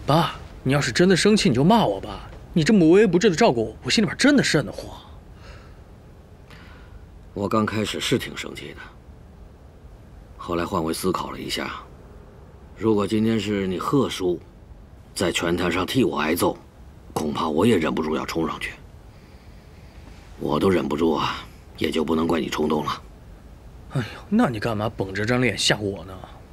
爸，你要是真的生气，你就骂我吧。你这么无微不至的照顾我，我心里边真的瘆得慌。 我刚开始是挺生气的，后来换位思考了一下，如果今天是你贺叔在拳台上替我挨揍，恐怕我也忍不住要冲上去。我都忍不住啊，也就不能怪你冲动了。 哎呦，那你干嘛绷着张脸吓唬我呢？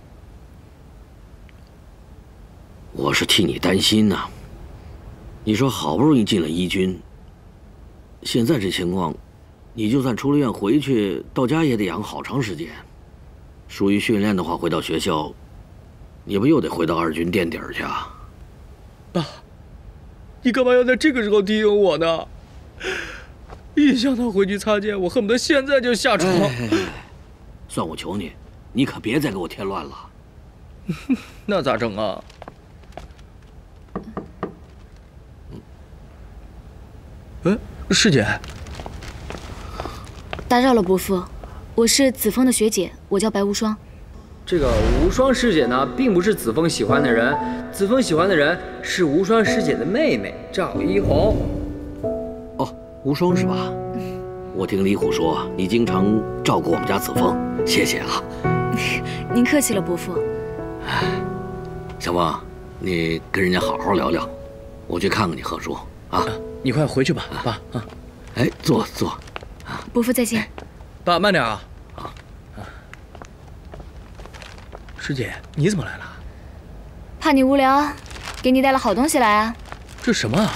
我是替你担心呐。你说好不容易进了一军，现在这情况，你就算出了院回去，到家也得养好长时间。疏于训练的话，回到学校，你不又得回到2军垫底儿去啊？ 爸，你干嘛要在这个时候提醒我呢？一想到回去擦肩，我恨不得现在就下床。 算我求你，你可别再给我添乱了。 那咋整啊？师姐， 打扰了伯父，我是子枫的学姐，我叫白无双。 这个无双师姐呢，并不是子枫喜欢的人，子枫喜欢的人是无双师姐的妹妹赵一红。 哦，无双是吧？我听李虎说你经常照顾我们家子枫，谢谢啊。 您客气了，伯父。 小凤，你跟人家好好聊聊，我去看看你贺叔啊。 你快回去吧，爸啊。 哎，坐。 伯父再见。 爸，慢点啊。师姐，你怎么来了？ 怕你无聊，给你带了好东西来啊。 这什么啊？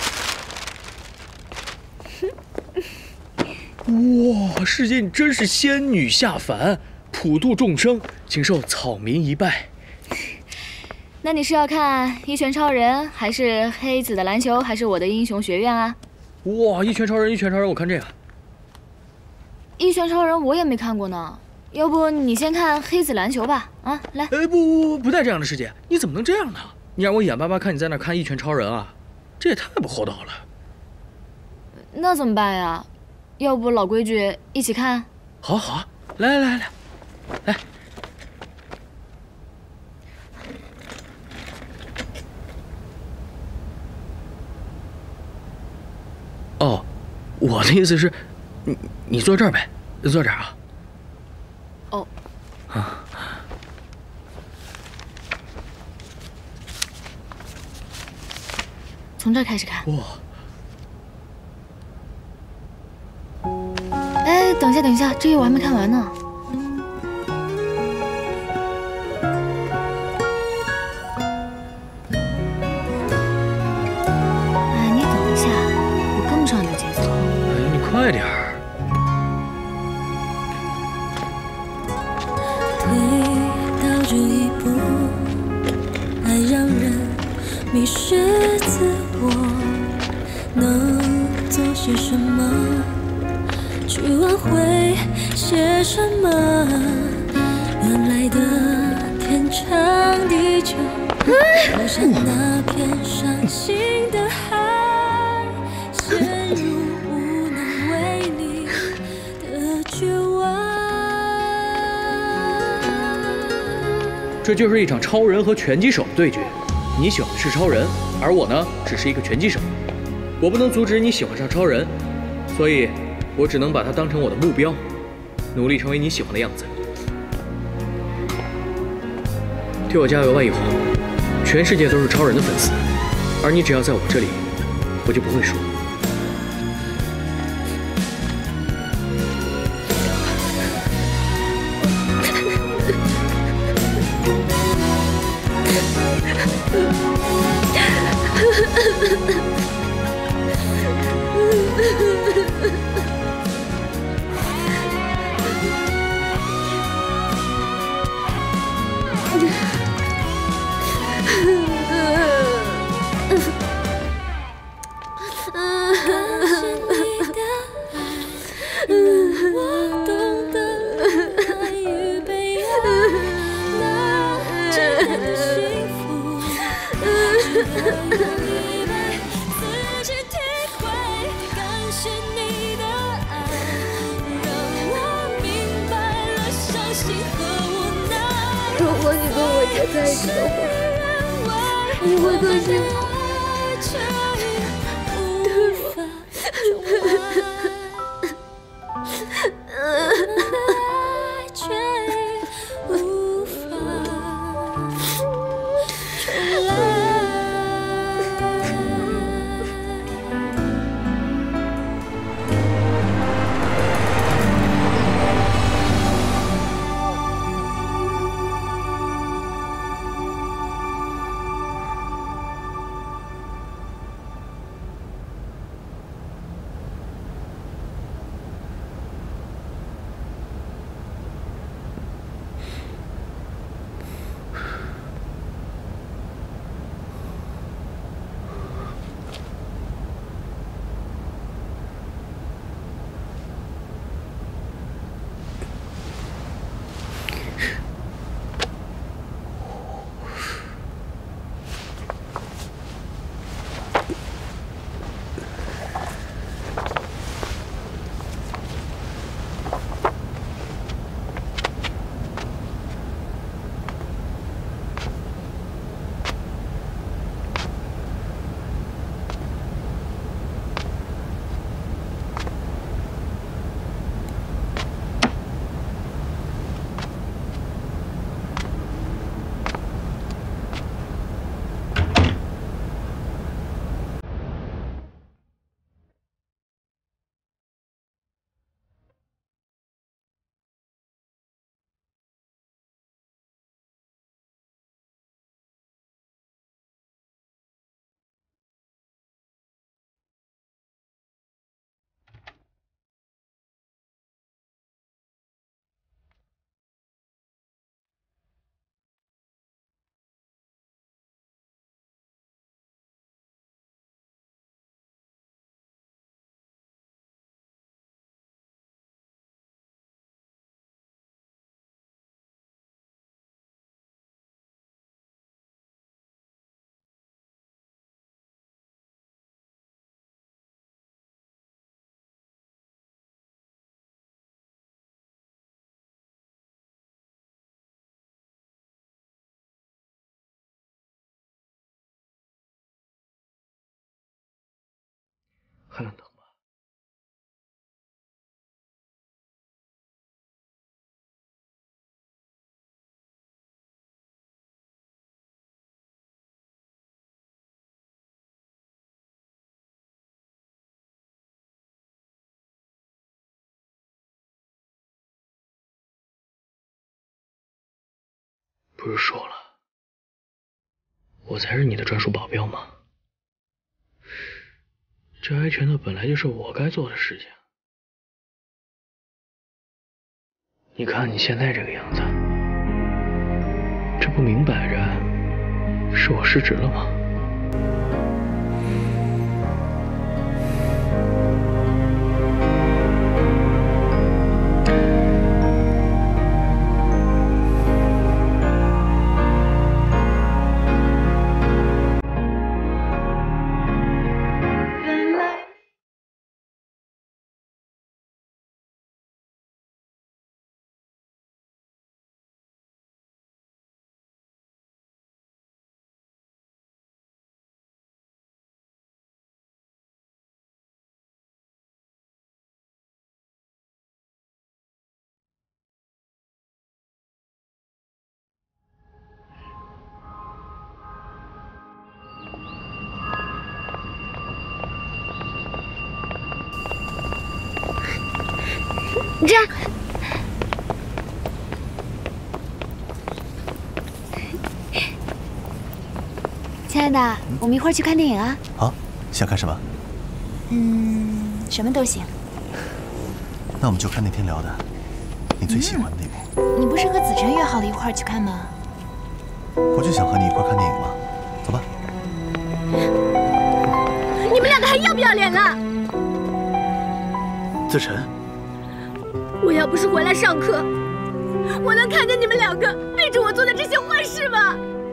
哇，师姐你真是仙女下凡，普度众生，请受草民一拜。 那你是要看一拳超人，还是黑子的篮球，还是我的英雄学院啊？ 哇，一拳超人，我看这个。 一拳超人我也没看过呢，要不你先看黑子篮球吧？啊，来。 不带这样的，师姐，你怎么能这样呢？你让我眼巴巴看你在那看一拳超人啊，这也太不厚道了。 那怎么办呀？要不老规矩，一起看？ 好，来。哦，我的意思是，你坐这儿呗，坐这儿啊。 哦。 啊。 从这儿开始看。 哇。 哎，等一下，这页我还没看完呢。 快点儿！ 退到这一步，爱让人迷失自我，能做些什么？去挽回些什么？原来的天长地久，就像那片伤心的海，陷入。 这就是一场超人和拳击手的对决，你喜欢的是超人，而我呢，只是一个拳击手。我不能阻止你喜欢上超人，所以，我只能把他当成我的目标，努力成为你喜欢的样子。替我加油吧，以后，全世界都是超人的粉丝，而你只要在我这里，我就不会输。 在一起的话，我你会多幸福。 还能等吗？不是说了，我才是你的专属保镖吗？这挨拳的本来就是我该做的事情。你看你现在这个样子，这不明摆着是我失职了吗？ 这样，亲爱的，我们一会儿去看电影啊。 好，想看什么？ 什么都行。 那我们就看那天聊的，你最喜欢的那部。 你不是和子晨约好了一块儿去看吗？ 我就想和你一块看电影嘛，走吧。 你们两个还要不要脸了？ 子晨， 我要不是回来上课，我能看见你们两个背着我做的这些坏事吗？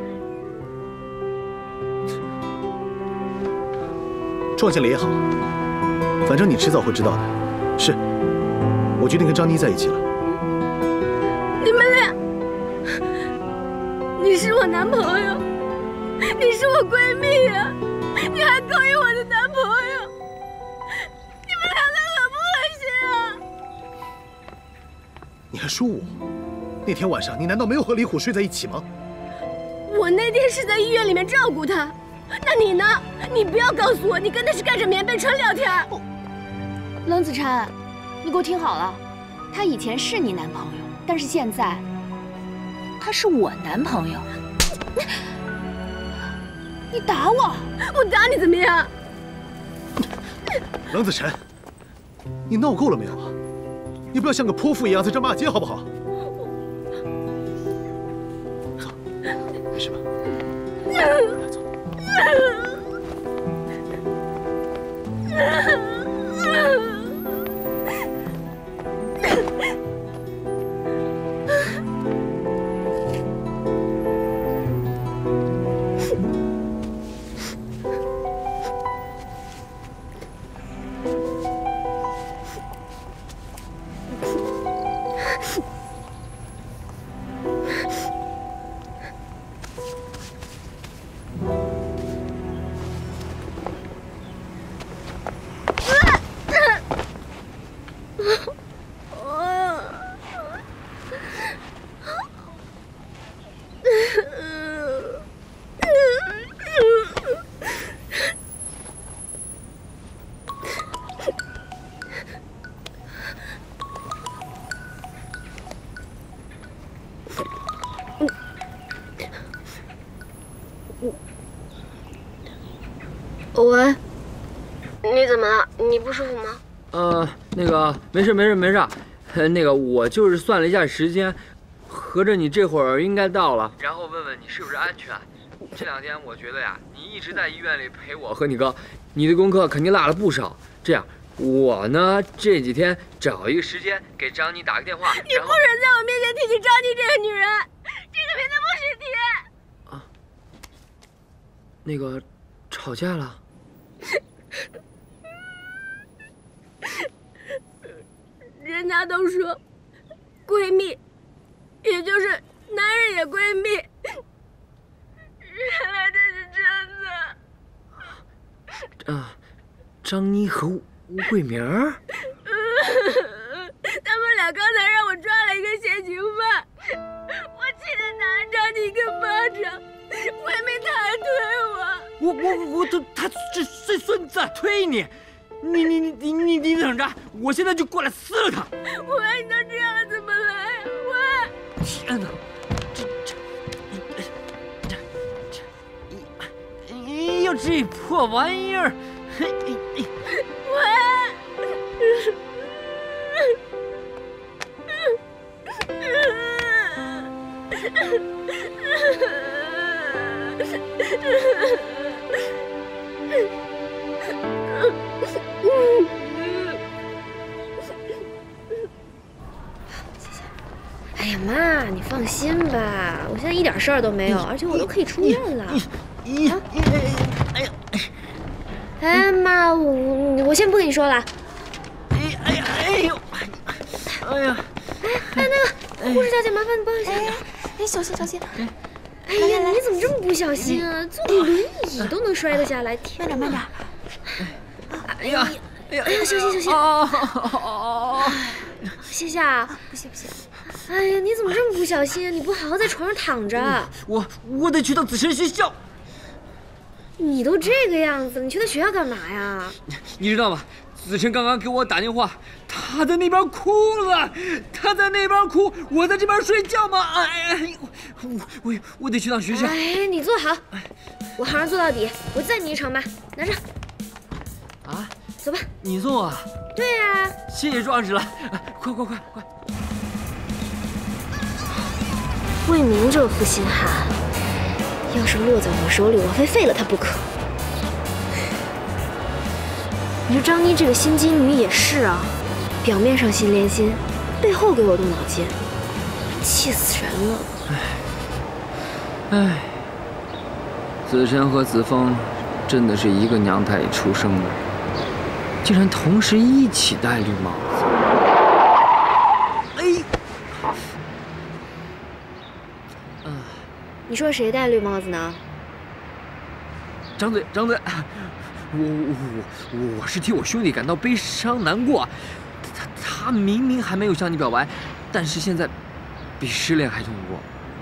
撞见了也好，反正你迟早会知道的。是，我决定跟张妮在一起了。 你们俩，你是我男朋友， 你是我闺蜜呀，你还勾引我的男朋友，你们两个恶不恶心啊？ 你还说我？那天晚上你难道没有和李虎睡在一起吗？ 我那天是在医院里面照顾他，那你呢？你不要告诉我你跟他是盖着棉被纯聊天。 冷子琛，你给我听好了，他以前是你男朋友，但是现在他是我男朋友。你打我！ 我打你怎么样？ 冷子琛，你闹够了没有啊？你不要像个泼妇一样在这骂街好不好？走，没事吧？来，走。 喂，你怎么了？你不舒服吗？ 那个没事。那个我就是算了一下时间，合着你这会儿应该到了。然后问问你是不是安全。这2天我觉得呀，你一直在医院里陪我和你哥，你的功课肯定落了不少。这样，我呢这几天找一个时间给张妮打个电话。 你不准在我面前提起张妮这个女人，这个名字不许提。 啊，那个吵架了。 人家都说，闺蜜，也就是男人也闺蜜。原来这是真的。 张妮和吴慧明儿。 他们俩刚才让我抓了一个现行犯，我气得打了张妮一个巴掌，慧明他还推我。 他这孙子推你，你等着，我现在就过来撕了他。 喂，你都这样了，怎么来呀？喂！ 天哪，哎呦，这破玩意儿！ 喂！ 哎呀妈，你放心吧，我现在一点事儿都没有，而且我都可以出院了。哎妈，我先不跟你说了。 哎呦！ 那个护士小姐，麻烦你帮一下。小心！哎呀，你怎么这么不小心啊？坐个轮椅都能摔得下来，天哪！慢点。哎呀，小心！谢谢啊，不谢。哎呀，你怎么这么不小心啊？你不好好在床上躺着。 我得去趟子琛学校。 你都这个样子，你去他学校干嘛呀？ 你知道吗？子琛刚刚给我打电话，他在那边哭了，我在这边睡觉嘛。我得去趟学校。 哎，你坐好，我好好坐到底，我载你一程吧，拿着。 啊， 走吧。 你送啊？ 对呀。 谢谢壮士了，快！ 魏明这负心汉，要是落在我手里，我非废了他不可。你说张妮这个心机女也是啊，表面上心连心，背后给我动脑筋，气死人了。 哎，子琛和子枫真的是一个娘胎里出生的，竟然同时一起戴绿帽子。 你说谁戴绿帽子呢？ 张嘴，我是替我兄弟感到悲伤难过。他明明还没有向你表白，但是现在比失恋还痛苦。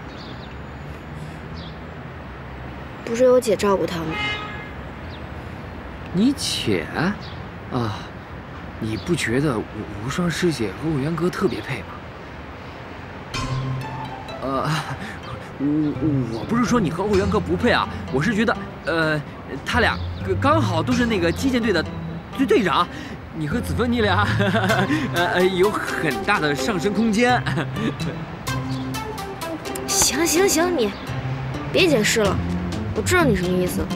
不是有姐照顾他吗？ 你姐？啊，你不觉得无双师姐和我元哥特别配吗？我不是说你和欧元哥不配啊，我是觉得，他俩刚好都是那个击剑队的队长，你和子枫你俩，有很大的上升空间。 行，你别解释了，我知道你什么意思。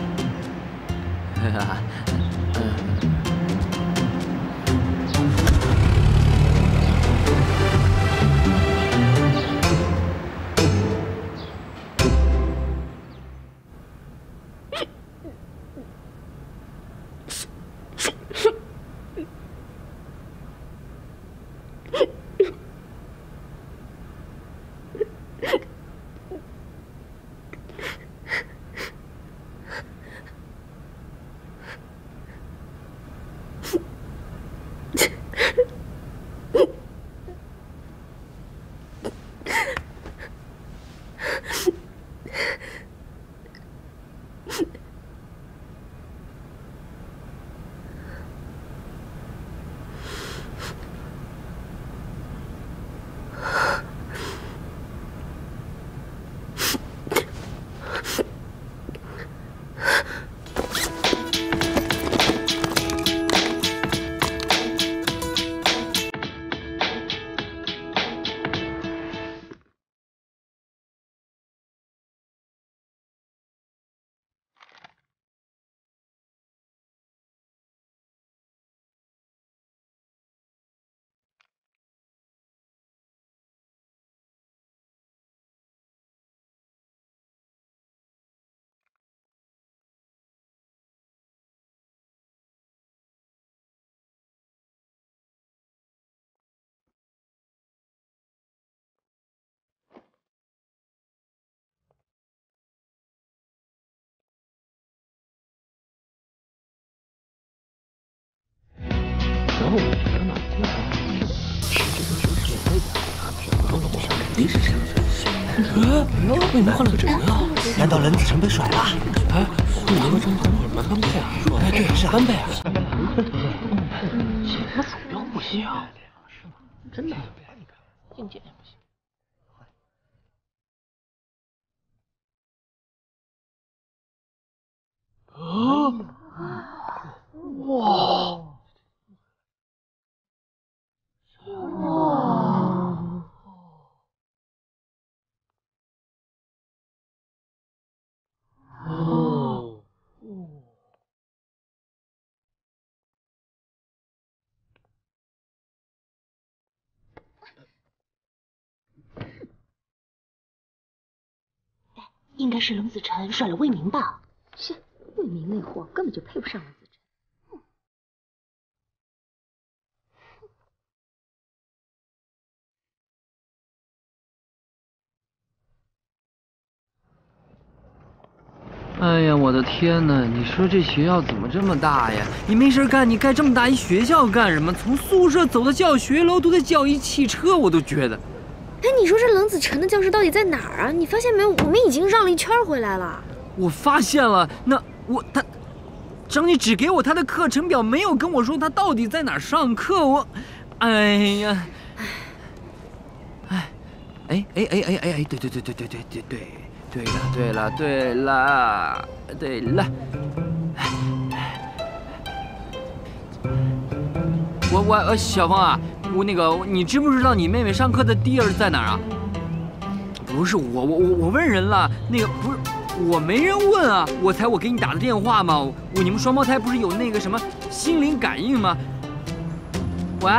为什么换了个这个药？难道冷子辰被甩了？哎，你那个张会儿蛮般配啊！哎，对，是般配啊。写什么鼠标不行？真的？硬件也不行。哇！ 应该是冷子辰甩了魏明吧？ 是，魏明那货根本就配不上冷子辰。哎呀，我的天哪！你说这学校怎么这么大呀？你没事干，你盖这么大一学校干什么？从宿舍走到教学楼都得叫一汽车，我都觉得。 哎，你说这冷子辰的教室到底在哪儿啊？你发现没有？我们已经绕了一圈回来了。 我发现了，他，张你只给我他的课程表，没有跟我说他到底在哪儿上课。哎呀，对，对了，我小芳啊。你知不知道你妹妹上课的地儿在哪儿啊？不是我问人了，不是我没人问啊，我给你打的电话嘛。你们双胞胎不是有那个什么心灵感应吗？喂，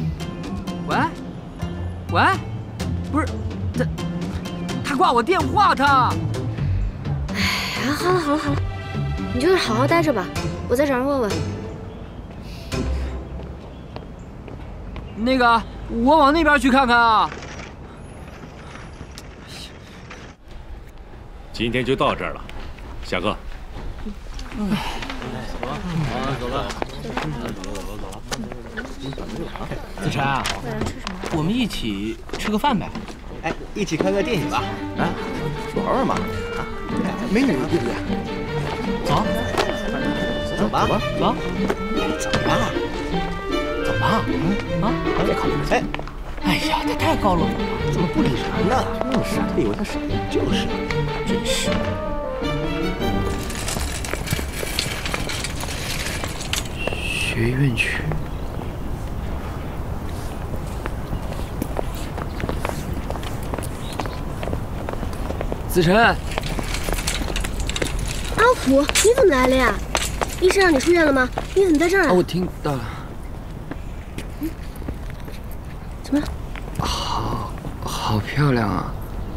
不是他挂我电话他。 哎呀，好了，你就是好好待着吧，我再找人问问。 我往那边去看看啊。 今天就到这儿了，下课。 走了。子晨啊，我们一起吃个饭呗？ 哎，一起看个电影吧？啊，玩玩嘛？啊，美女对不对？ 走， 走吧， 走， 走吧， 走吧。 别考虑。哎， 哎呀，他太高冷了， 怎么不理人呢？就是，他以为他谁？就是，真是。 学院区。子晨， 阿虎，你怎么来了呀？医生让你出院了吗？你怎么在这儿啊？ 我听到了。 怎么了？ 好漂亮啊！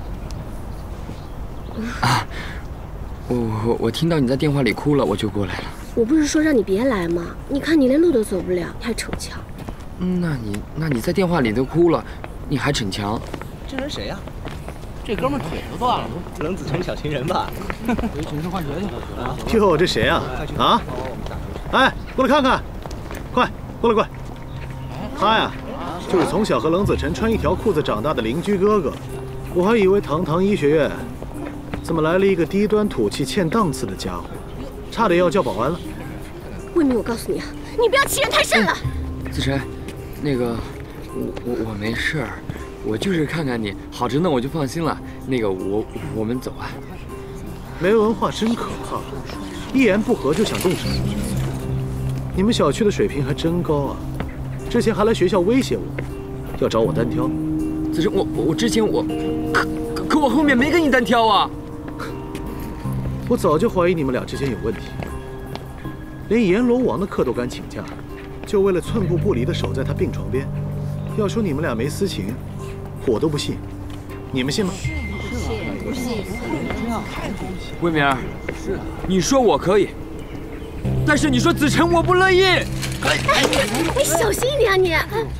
我听到你在电话里哭了，我就过来了。 我不是说让你别来吗？你看你连路都走不了，你还逞强。 那你在电话里都哭了，你还逞强？ 这人谁呀？ 这哥们腿都断了， 冷子晨小情人吧？ 回寝室换鞋去。 哟，这谁啊？啊？哎，过来看看，快过来！他呀，就是从小和冷子晨穿一条裤子长大的邻居哥哥。我还以为堂堂医学院，怎么来了一个低端土气欠档次的家伙，差点要叫保安了。 魏明，我告诉你啊，你不要欺人太甚了。 子晨，那个，我没事儿。我就是看看你好着呢，我就放心了。那个，我们走啊。 没文化真可怕，一言不合就想动手。你们小区的水平还真高啊！之前还来学校威胁我，要找我单挑。 子晨，我之前可我后面没跟你单挑啊。 我早就怀疑你们俩之间有问题，连阎罗王的课都敢请假，就为了寸步不离地守在他病床边。要说你们俩没私情，我都不信，你们信吗？ 不信。 魏明，你说我可以，但是你说子晨我不乐意。 你小心一点啊你！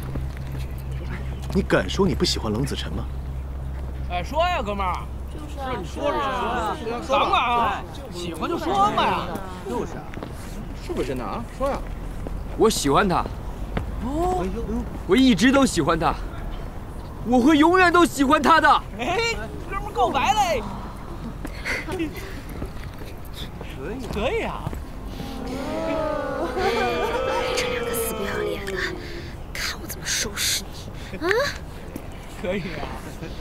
你敢说你不喜欢冷子晨吗？ 哎，说呀，哥们儿。就是你说啊，敢不敢啊？喜欢就说嘛呀。 就是，是不是真的啊？说呀。 我喜欢他。哦，我一直都喜欢他，我会永远都喜欢他的。 哎，哥们儿告白嘞！可以啊。 这两个死不要脸的，看我怎么收拾你！啊！ 可以啊。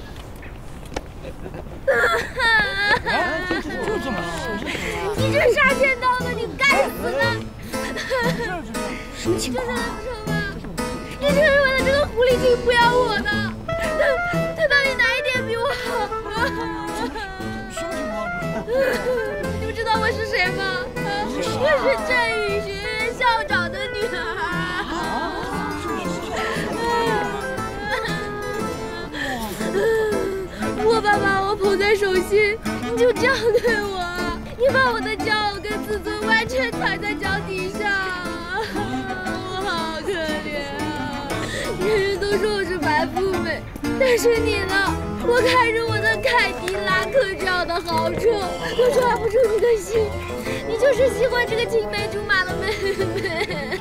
就这么你这杀千刀的，你该死的！什么情况？你是为了这个狐狸精不要我的？他到底哪一点比我好？ 什么情况？ 你们知道我是谁吗？我是振宇学院校长的女儿。我爸把我捧在手心，你就这样对我？你把我的骄傲跟自尊完全踩在脚底下，我好可怜啊！人人都说我是白富美，但是你呢？我开着我的凯迪拉克轿的豪车，我抓不住你的心，你就是喜欢这个青梅竹马的妹妹。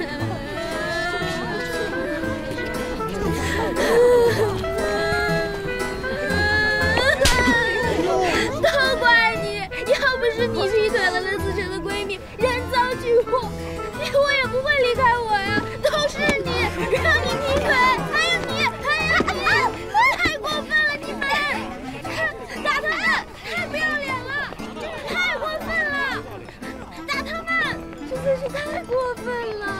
都怪你！要不是你劈腿了冷子晨的闺蜜，人赃俱获，我也不会离开我呀！都是你，让你劈腿，还有你，太过分了！你们打他们，太不要脸了，真是太过分了！打他们，真的是太过分了！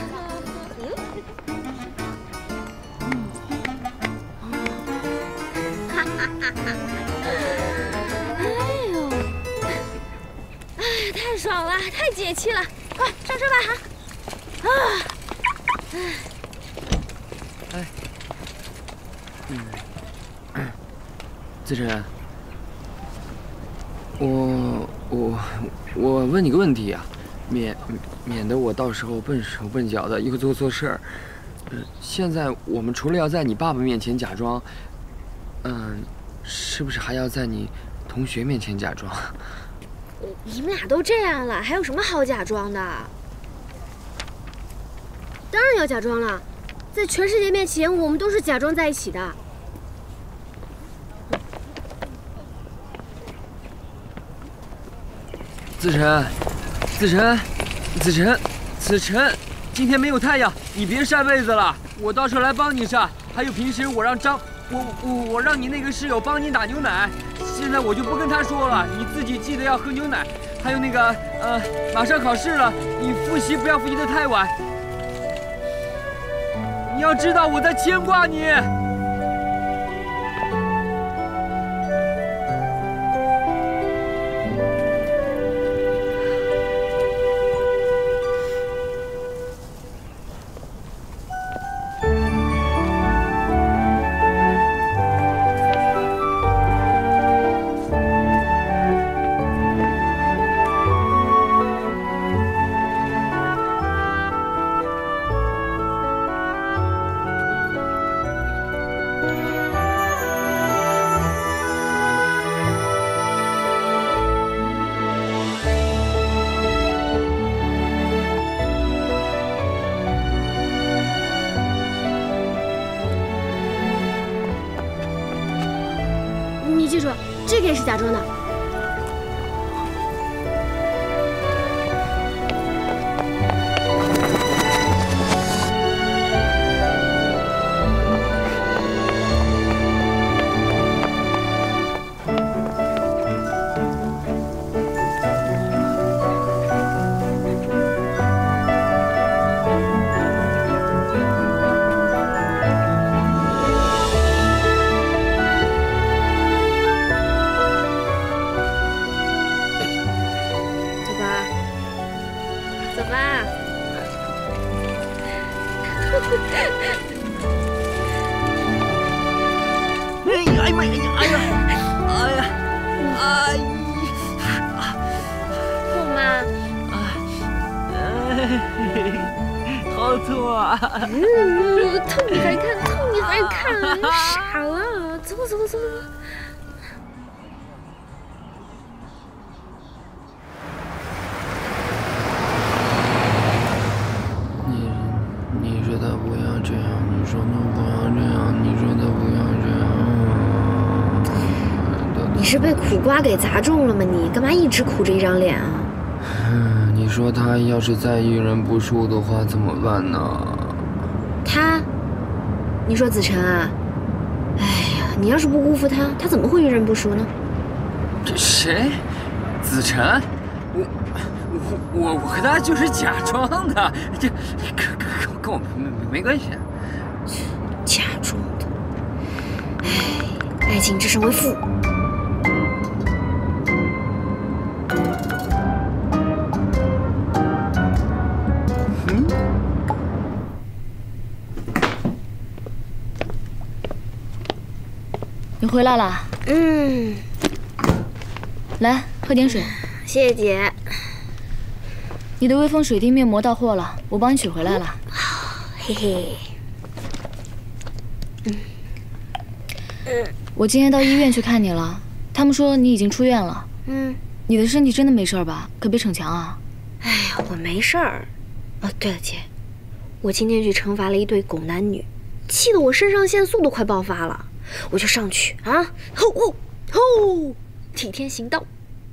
太爽了，太解气了！快上车吧！ 子晨，我问你个问题啊，免得我到时候笨手笨脚的又做错事儿。现在我们除了要在你爸爸面前假装，是不是还要在你同学面前假装？ 你们俩都这样了，还有什么好假装的？当然要假装了，在全世界面前，我们都是假装在一起的。 子晨，今天没有太阳，你别晒被子了，我到时候来帮你晒。还有平时我让你那个室友帮你打牛奶，现在我就不跟他说了，你自己记得要喝牛奶。还有那个马上考试了，你复习不要复习得太晚。你要知道我在牵挂你。 你记住，这个也是假装的。痛吗？ 好痛啊！ 痛你还看，痛你还看，傻了！走。 你说他不要这样，你说他不要这样，你说他不要这样。 你是被苦瓜给砸中了吗？你干嘛一直苦着一张脸啊？ 你说他要是再遇人不淑的话怎么办呢？ 他？你说子晨啊？哎呀，你要是不辜负他，他怎么会遇人不淑呢？ 这谁？子晨？我和他就是假装的，这跟我没关系。 假装的。哎，爱情之神为父。 你回来了。来，喝点水。 谢谢姐。 你的微风水滴面膜到货了，我帮你取回来了。 嘿嘿。 我今天到医院去看你了，他们说你已经出院了。你的身体真的没事吧？可别逞强啊。 哎呀，我没事儿。哦，对了，姐，我今天去惩罚了一对狗男女，气得我肾上腺素都快爆发了。我就上去啊，吼，替天行道。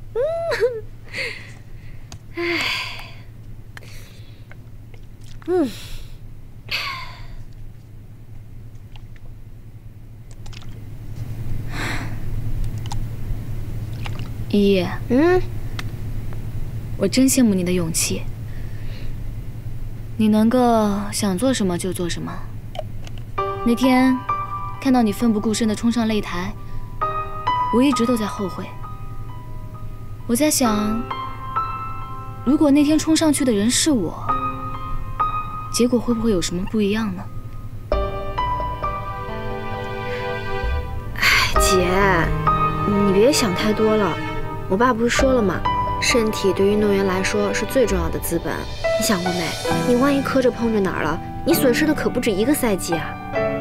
依依，我真羡慕你的勇气。你能够想做什么就做什么。那天看到你奋不顾身地冲上擂台，我一直都在后悔。我在想，如果那天冲上去的人是我，结果会不会有什么不一样呢？ 哎，姐，你别想太多了。我爸不是说了吗？身体对运动员来说是最重要的资本。你想过没？你万一磕着碰着哪儿了，你损失的可不止一个赛季啊！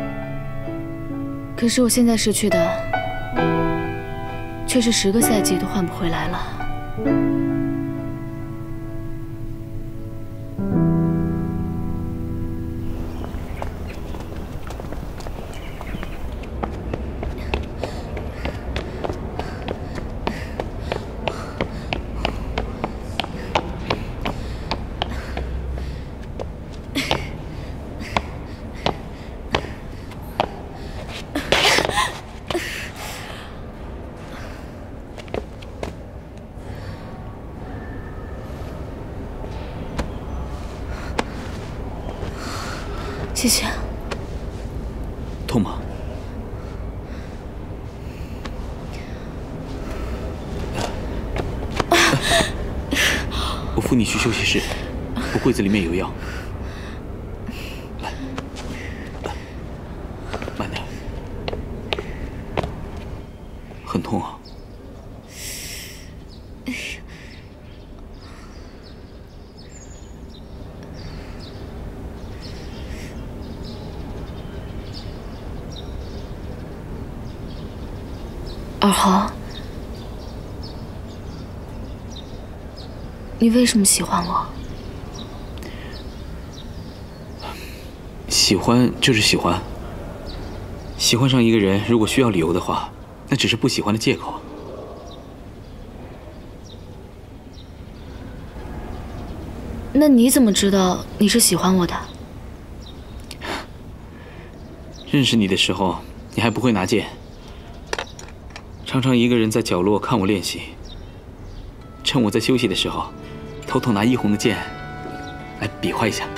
可是我现在失去的，却是10个赛季都换不回来了。 谢谢。 痛吗？我扶你去休息室，我柜子里面有药。来，慢点。很痛啊。 二豪，你为什么喜欢我？ 喜欢就是喜欢。喜欢上一个人，如果需要理由的话，那只是不喜欢的借口。 那你怎么知道你是喜欢我的？ 认识你的时候，你还不会拿剑，常常一个人在角落看我练习。趁我在休息的时候，偷偷拿一红的剑来比划一下。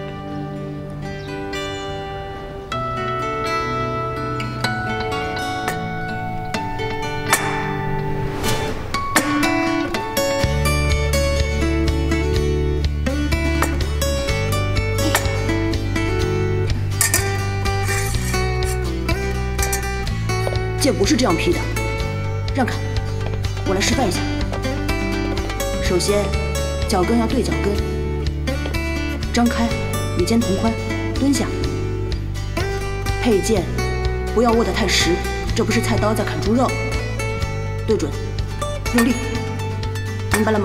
剑不是这样劈的，让开，我来示范一下。首先，脚跟要对脚跟，张开，与肩同宽，蹲下。配剑不要握得太实，这不是菜刀在砍猪肉。对准，用力，明白了吗？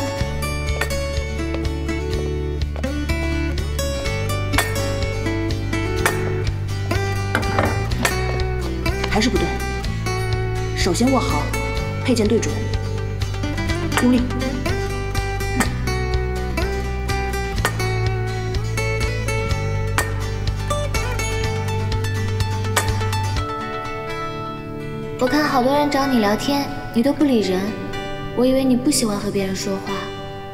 还是不对。首先握好，配剑对准，用力。 我看好多人找你聊天，你都不理人，我以为你不喜欢和别人说话。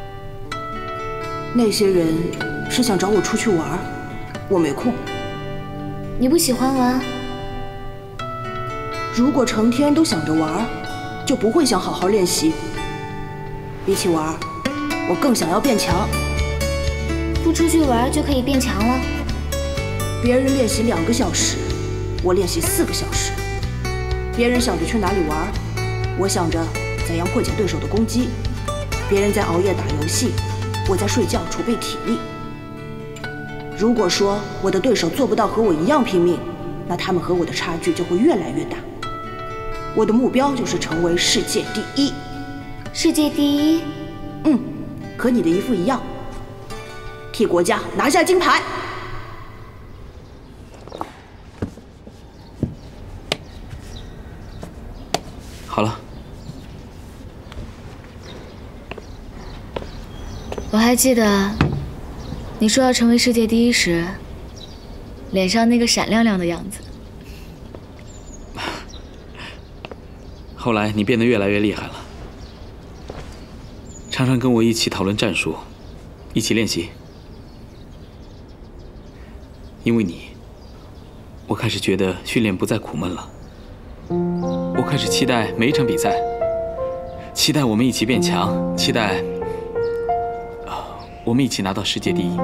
那些人是想找我出去玩，我没空。 你不喜欢玩？ 如果成天都想着玩，就不会想好好练习。比起玩，我更想要变强。 不出去玩就可以变强了？ 别人练习2个小时，我练习4个小时。别人想着去哪里玩，我想着怎样破解对手的攻击。别人在熬夜打游戏，我在睡觉储备体力。如果说我的对手做不到和我一样拼命，那他们和我的差距就会越来越大。我的目标就是成为世界第1。 世界第1？ 和你的姨父一样，替国家拿下金牌。 好了。 我还记得，你说要成为世界第1时，脸上那个闪亮亮的样子。 后来你变得越来越厉害了，常常跟我一起讨论战术，一起练习。因为你，我开始觉得训练不再苦闷了。我开始期待每一场比赛，期待我们一起变强，期待我们一起拿到世界第1。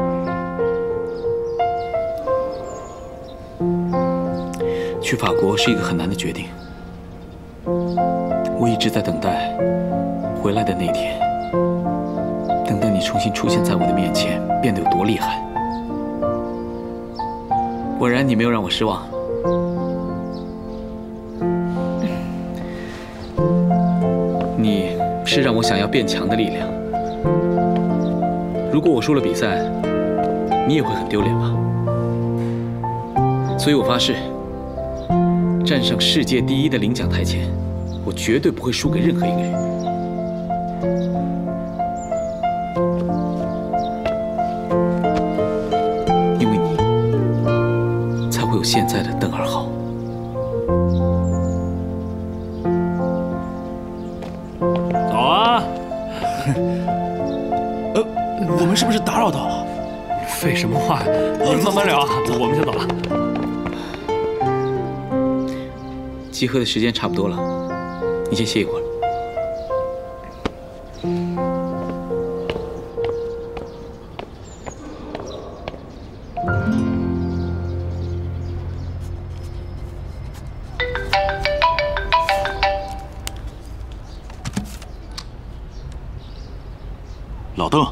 去法国是一个很难的决定。我一直在等待回来的那天，等待你重新出现在我的面前，变得有多厉害。果然，你没有让我失望。你是让我想要变强的力量。如果我输了比赛，你也会很丢脸吧？所以我发誓，站上世界第1的领奖台前，我绝对不会输给任何一个人。因为你，才会有现在的邓二豪。 早啊！我们是不是打扰到了？ 废什么话？你慢慢聊，我们先走了。 集合的时间差不多了，你先歇一会儿。 老邓，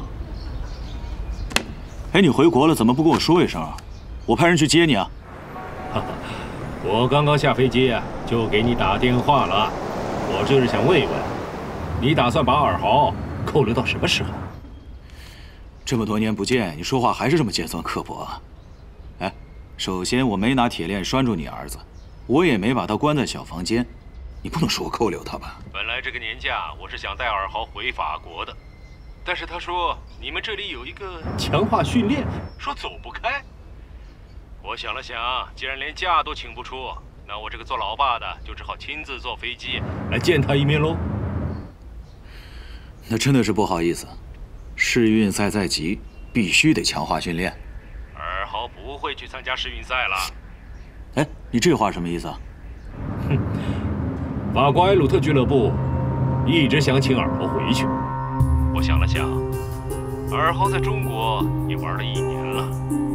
哎，你回国了，怎么不跟我说一声啊？我派人去接你啊。 哈哈，我刚刚下飞机啊，就给你打电话了。我就是想问一问，你打算把尔豪扣留到什么时候？ 这么多年不见，你说话还是这么尖酸刻薄啊？哎，首先我没拿铁链拴住你儿子，我也没把他关在小房间，你不能说我扣留他吧？ 本来这个年假我是想带尔豪回法国的。但是他说你们这里有一个强化训练，说走不开。我想了想，既然连假都请不出，那我这个做老爸的就只好亲自坐飞机来见他一面喽。 那真的是不好意思，世运赛在即，必须得强化训练。 尔豪不会去参加世运赛了。 哎，你这话什么意思啊？ 哼，法国埃鲁特俱乐部一直想请尔豪回去。我想了想，尔豪在中国也玩了1年了。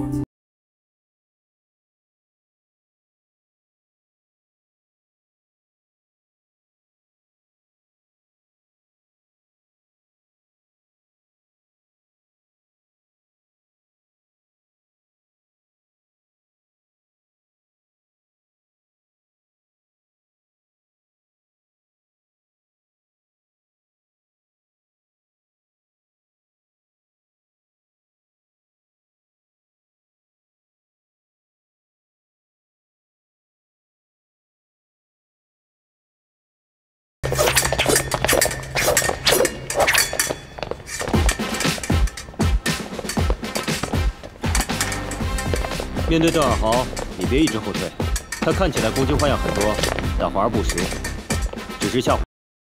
面对邓尔豪，你别一直后退。他看起来攻击花样很多，但华而不实，只是吓唬。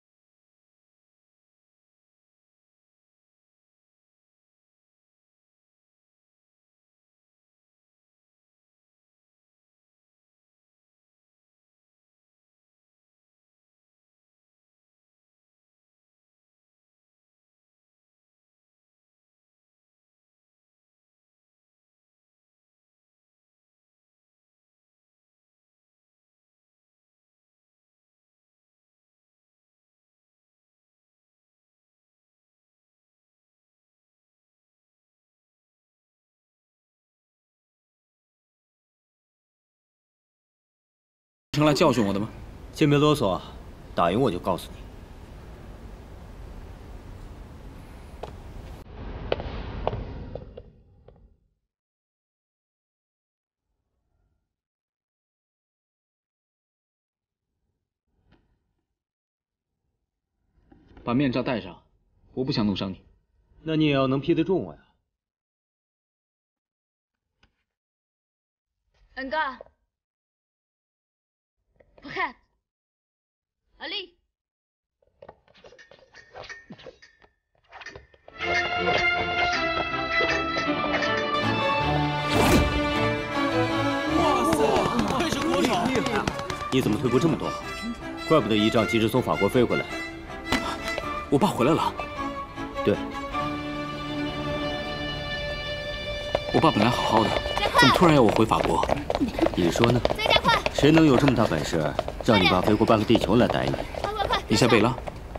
成来教训我的吗？ 先别啰嗦，打赢我就告诉你。 把面罩戴上，我不想弄伤你。 那你也要能劈得中我呀。 恩哥。بخير علي 哇塞，这是国手！你怎么退步这么多？怪不得仪仗及时从法国飞回来。 我爸回来了。 对。 我爸本来好好的，怎么突然要我回法国？ 你说呢？再加快！谁能有这么大本事，让你爸飞过半个地球来逮你？ 你下北了。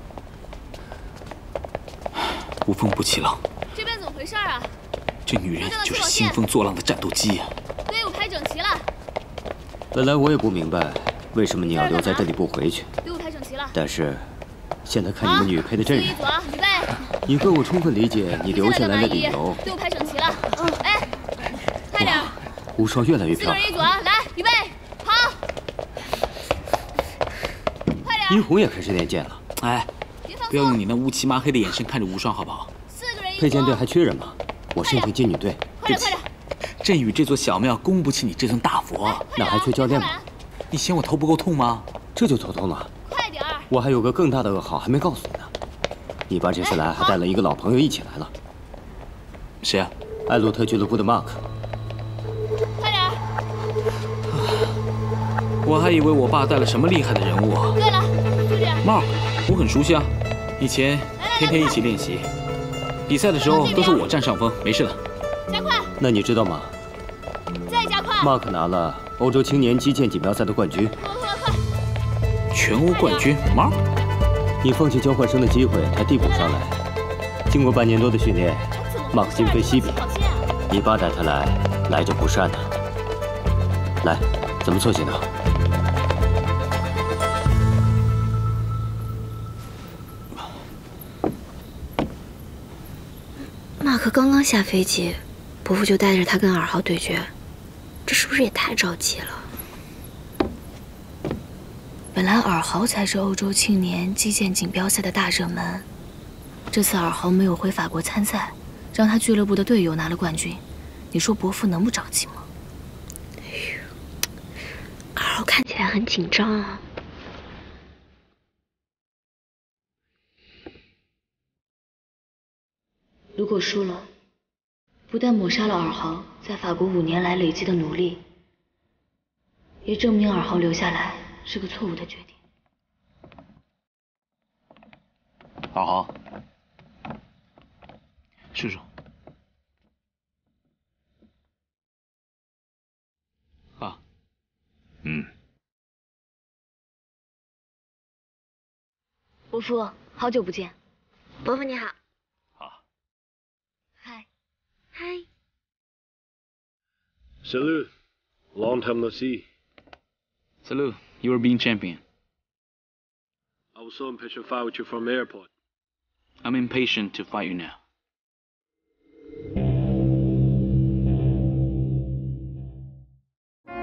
无风不起浪。 这边怎么回事啊？ 这女人就是兴风作浪的战斗机呀！ 队伍排整齐了。 本来我也不明白，为什么你要留在这里不回去。 队伍排整齐了。 但是，现在看你们女配的阵容， 预备。 你跟我充分理解你留下来的理由。 队伍排整齐了。哎，快点！ 无双越来越漂亮。 4个人一组啊！来，预备，跑！快点！ 殷红也开始练剑了。 哎，不要用你那乌漆麻黑的眼神看着无双，好不好 ？4个人一组。 佩剑队还缺人吗？我申请进女队。 快点！ 镇宇这座小庙供不起你这尊大佛， 那还缺教练吗？ 你嫌我头不够痛吗？ 这就头痛了。 快点！ 我还有个更大的噩耗还没告诉你呢。你爸这次来还带了一个老朋友一起来了。 谁啊？ 艾洛特俱乐部的 Mark。 快点！ 我还以为我爸带了什么厉害的人物。 对了，就这样。 Mark，我很熟悉啊，以前天天一起练习，比赛的时候都是我占上风，没事的。 加快！ 那你知道吗？ 再加快！ Mark 拿了欧洲青年击剑锦标赛的冠军。 快！ 全欧冠军 ，Mark。 你放弃交换生的机会，他递补上来。经过半年多的训练，Mark 今非昔比。你爸带他来者不善呐。来，怎么错行呢？ 马克刚刚下飞机，伯父就带着他跟尔豪对决，这是不是也太着急了？ 本来尔豪才是欧洲青年击剑锦标赛的大热门，这次尔豪没有回法国参赛，让他俱乐部的队友拿了冠军，你说伯父能不着急吗？ 尔豪看起来很紧张啊。 如果输了，不但抹杀了尔豪在法国5年来累积的努力，也证明尔豪留下来是个错误的决定。 尔豪，叔叔。啊， 伯父，好久不见。 伯父你好。 Hi. Salut. Long time no see. Salut. You are being champion. I was so impatient to fight with you from the airport. I'm impatient to fight you now.